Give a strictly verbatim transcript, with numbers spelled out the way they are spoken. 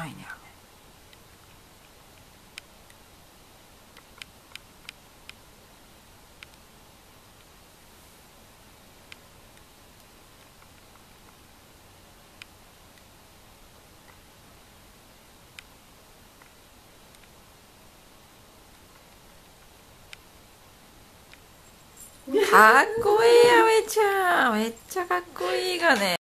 いね。かっこいい、あめちゃん。めっちゃかっこいいがね。